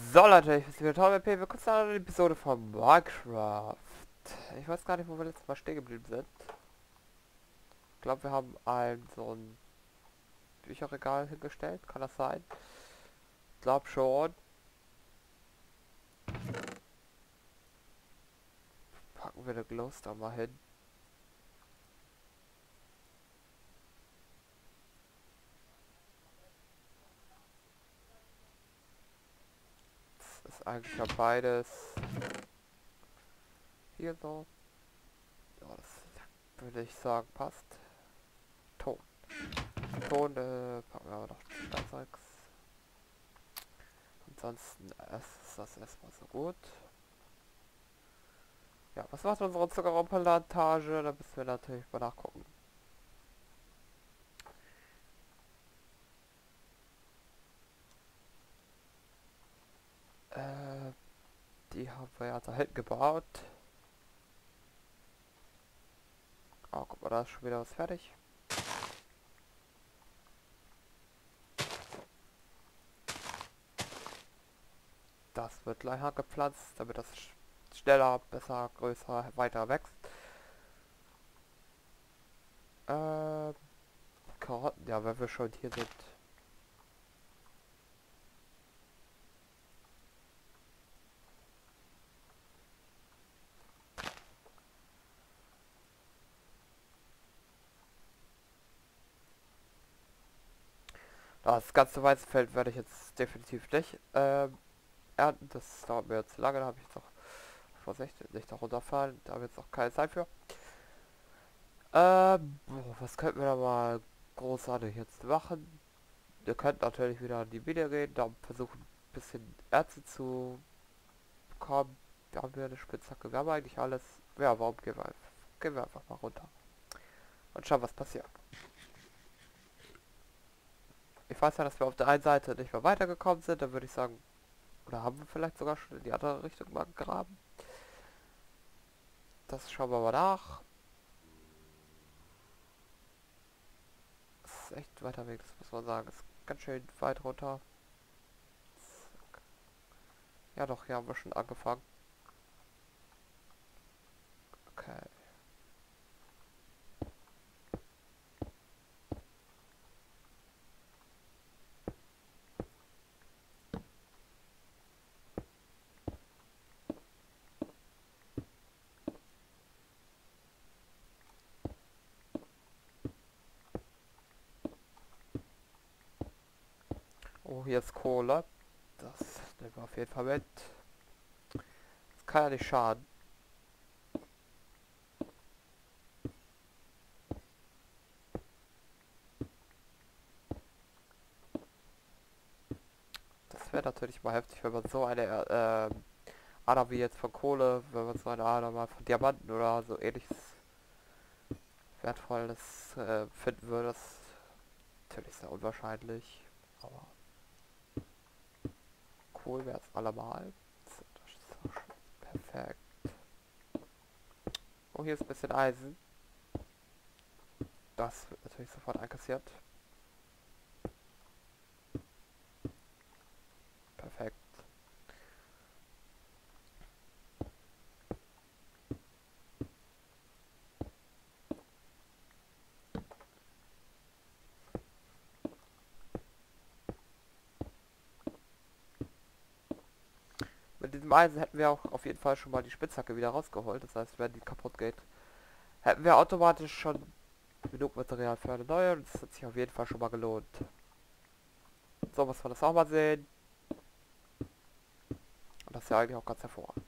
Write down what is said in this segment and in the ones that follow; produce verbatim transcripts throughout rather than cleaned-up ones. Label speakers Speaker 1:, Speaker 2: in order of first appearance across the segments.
Speaker 1: So Leute, ich bin wieder Tom P. Willkommen zu einer Episode von Minecraft. Ich weiß gar nicht, wo wir letztes Mal stehen geblieben sind. Ich glaube, wir haben ein so ein Bücherregal hingestellt. Kann das sein? Ich glaube schon. Packen wir den Glowstone mal hin. Das ist eigentlich ja beides hier so. Ja, das würde ich sagen passt. Ton. Ton, äh, packen wir aber noch Steinzeugs. Ansonsten ist das erstmal so gut. Ja, was macht unsere Zuckerrohrplantage? Da müssen wir natürlich mal nachgucken. Äh, die haben wir ja da hinten gebaut. Oh, guck mal, da ist schon wieder was fertig. Das wird gleich angepflanzt, damit das sch schneller, besser, größer, weiter wächst. Ähm, Karotten, ja, wenn wir schon hier sind. Das ganze Weizenfeld werde ich jetzt definitiv nicht ähm, ernten. Das dauert mir jetzt zu lange, da habe ich jetzt auch vorsichtig nicht da runterfallen. Da habe ich jetzt auch keine Zeit für. Ähm, boah, was könnten wir da mal großartig jetzt machen? Wir könnten natürlich wieder an die Mine gehen, da versuchen ein bisschen Erze zu bekommen. Wir haben hier eine Spitzhacke, wir haben eigentlich alles. Ja, warum gehen wir, einfach- gehen wir einfach mal runter und schauen, was passiert. Ich weiß ja, dass wir auf der einen Seite nicht mehr weitergekommen sind, dann würde ich sagen, oder haben wir vielleicht sogar schon in die andere Richtung mal gegraben. Das schauen wir mal nach. Das ist echt ein weiter Weg, das muss man sagen. Das ist ganz schön weit runter. Ja doch, hier haben wir schon angefangen. Okay. Oh, hier ist Kohle. Das nehmen wir auf jeden Fall mit. Das kann ja nicht schaden. Das wäre natürlich mal heftig, wenn man so eine äh, Ader wie jetzt von Kohle, wenn man so eine Ader mal von Diamanten oder so ähnliches Wertvolles äh, finden würde. Das ist natürlich sehr unwahrscheinlich. Aber cool wäre es allemal. Das ist auch schon perfekt. Oh, hier ist ein bisschen Eisen. Das wird natürlich sofort einkassiert. Perfekt. Mit diesem Eisen hätten wir auch auf jeden Fall schon mal die Spitzhacke wieder rausgeholt. Das heißt, wenn die kaputt geht, hätten wir automatisch schon genug Material für eine neue. Und das hat sich auf jeden Fall schon mal gelohnt. So muss man das auch mal sehen. Und das ist ja eigentlich auch ganz hervorragend.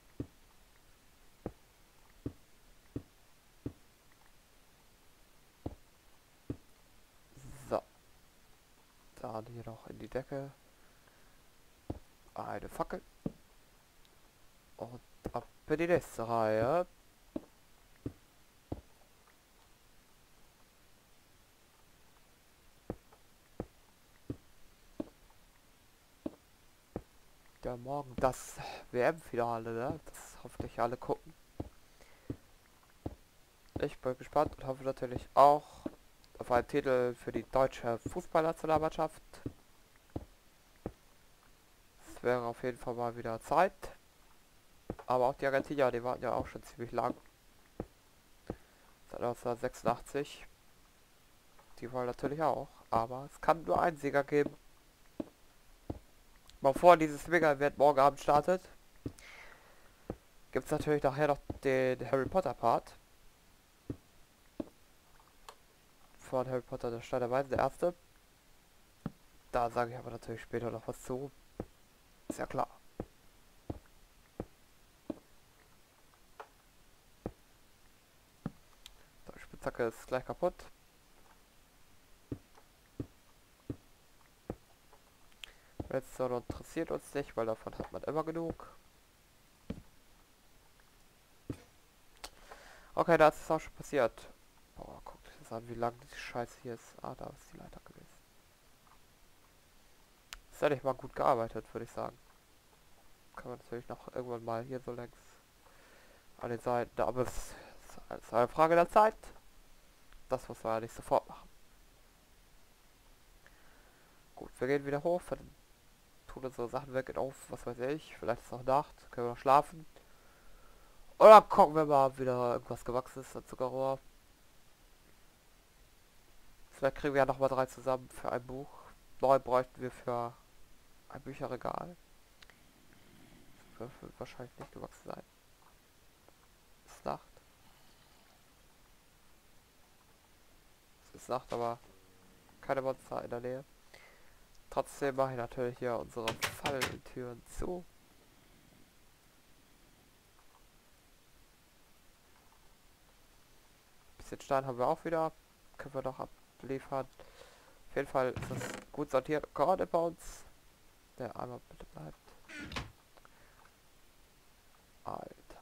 Speaker 1: So. Dann hier noch in die Decke. Eine Fackel. Und ab in die nächste Reihe. Ja, morgen das W M-Finale, ne? Das hoffentlich alle gucken. Ich bin gespannt und hoffe natürlich auch auf einen Titel für die deutsche Fußballnationalmannschaft. wäre auf jeden Fall mal wieder Zeit. Aber auch die Argentinier, die warten ja auch schon ziemlich lang. Seit neunzehnhundertsechsundachtzig. Die wollen natürlich auch. Aber es kann nur einen Sieger geben. Bevor dieses Mega-Event morgen Abend startet, gibt es natürlich nachher noch den Harry Potter Part. Von Harry Potter der Stein der Weisen, der erste. Da sage ich aber natürlich später noch was zu. Ist ja klar. Die Spitzhacke ist gleich kaputt. Redstone interessiert uns nicht, weil davon hat man immer genug. Okay, da ist es auch schon passiert. Boah, guckt euch das an, wie lang die Scheiße hier ist. Ah, da ist die Leiter gewesen. Ist ja nicht mal gut gearbeitet, würde ich sagen. Kann man natürlich noch irgendwann mal hier so längs an den Seiten, aber es ist eine Frage der Zeit. Das muss man ja nicht sofort machen. Gut, wir gehen wieder hoch, tun unsere Sachen weg und auf, was weiß ich. Vielleicht ist es auch Nacht, können wir noch schlafen. Oder gucken wir mal, ob wieder irgendwas gewachsen ist, ein Zuckerrohr. Vielleicht kriegen wir ja nochmal drei zusammen für ein Buch. Neu bräuchten wir für ein Bücherregal. Das wird wahrscheinlich nicht gewachsen sein. Es ist Nacht. Es ist Nacht, aber keine Monster in der Nähe. Trotzdem mache ich natürlich hier unsere Falltüren zu. Bisschen Stein haben wir auch wieder. Können wir noch abliefern. Auf jeden Fall ist das gut sortiert. Gerade bei uns. Der einmal bitte bleibt. Alter.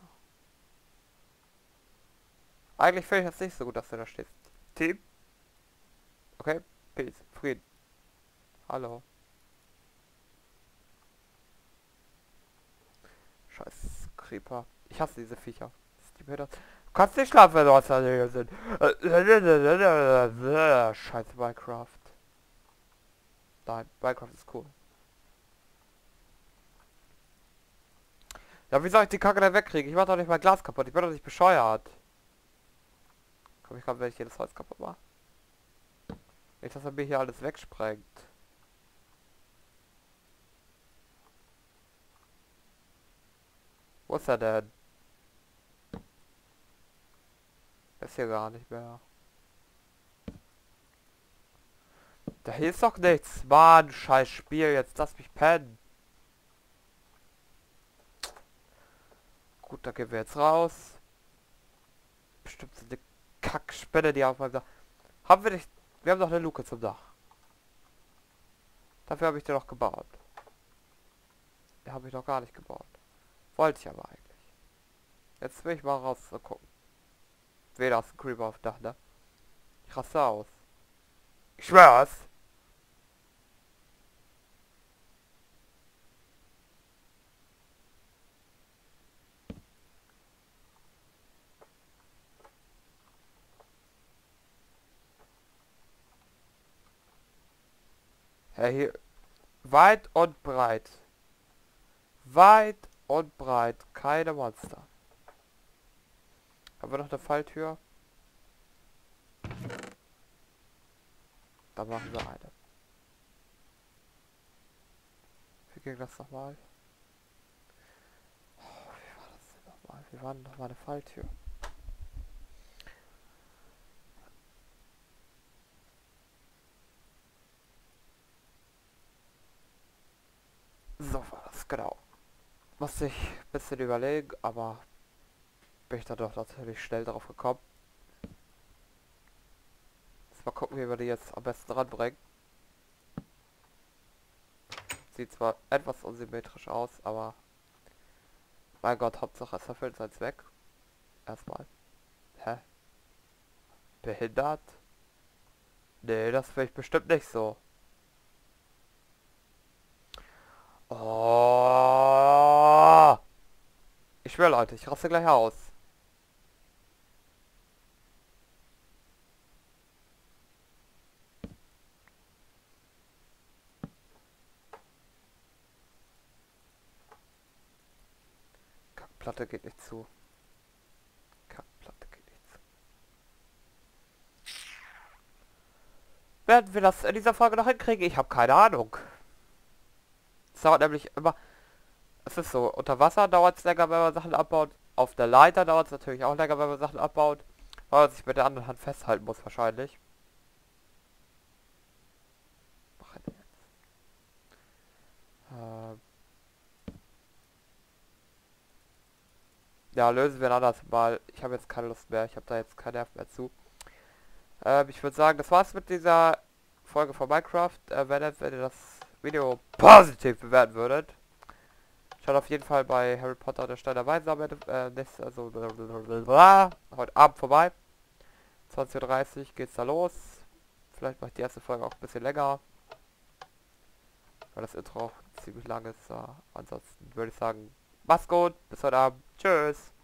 Speaker 1: Eigentlich finde ich das nicht so gut, dass du da stehst. Team. Okay. Peace. Frieden. Hallo. Scheiß Creeper. Ich hasse diese Viecher. Die mir das. Du kannst nicht schlafen, wenn du aus der Nähe sind. Scheiß Minecraft. Nein, Minecraft ist cool. Ja, wie soll ich die Kacke da wegkriegen? Ich mach doch nicht mein Glas kaputt. Ich bin doch nicht bescheuert. Komm, ich kann, wenn ich hier das Holz kaputt mache. Nicht, dass er mir hier alles wegsprengt. Wo ist er denn? Ist hier gar nicht mehr. Da hier ist doch nichts. Mann, scheiß Spiel. Jetzt lass mich pennen. Gut, da gehen wir jetzt raus. Bestimmt so eine Kackspinne, die auf meinem Dach. Haben wir nicht... Wir haben doch eine Luke zum Dach. Dafür habe ich den doch gebaut. Den habe ich doch gar nicht gebaut. Wollte ich aber eigentlich. Jetzt will ich mal raus so gucken. Weder ist ein Creeper auf dem Dach, ne? Ich raste aus. Ich schwör's. Ja, hier. Weit und breit. Weit und breit. Keine Monster. Haben wir noch eine Falltür? Da machen wir eine. Wie ging das nochmal? Oh, wie war das denn nochmal? Wie war denn nochmal eine Falltür? So war das, genau. Musste ich ein bisschen überlegen, aber bin ich da doch natürlich schnell drauf gekommen. Jetzt mal gucken, wie wir die jetzt am besten ranbringen. Sieht zwar etwas unsymmetrisch aus, aber mein Gott, Hauptsache es erfüllt sein Zweck. Erstmal. Hä? Behindert? Nee, das will ich bestimmt nicht so. Oh! Ich schwöre, Leute, ich raste gleich aus. Kackplatte geht nicht zu. Kackplatte geht nicht zu. Werden wir das in dieser Folge noch hinkriegen? Ich habe keine Ahnung. Es dauert nämlich immer... Es ist so, unter Wasser dauert es länger, wenn man Sachen abbaut. Auf der Leiter dauert es natürlich auch länger, wenn man Sachen abbaut. Weil man sich mit der anderen Hand festhalten muss wahrscheinlich. Mach ich jetzt. Ähm ja, lösen wir ein anderes Mal. Ich habe jetzt keine Lust mehr. Ich habe da jetzt keinen Nerv mehr zu. Ähm, ich würde sagen, das war's mit dieser Folge von Minecraft. Äh, wenn, ihr, wenn ihr das Video positiv bewerten würdet, schaut auf jeden Fall bei Harry Potter und der Stein der Weisen am Ende, äh, nächstes, also blablabla, heute Abend vorbei. zwanzig Uhr dreißig geht's da los. Vielleicht mache ich die erste Folge auch ein bisschen länger, weil das Intro auch ziemlich lang ist. Äh, ansonsten würde ich sagen, mach's gut, bis heute Abend. Tschüss.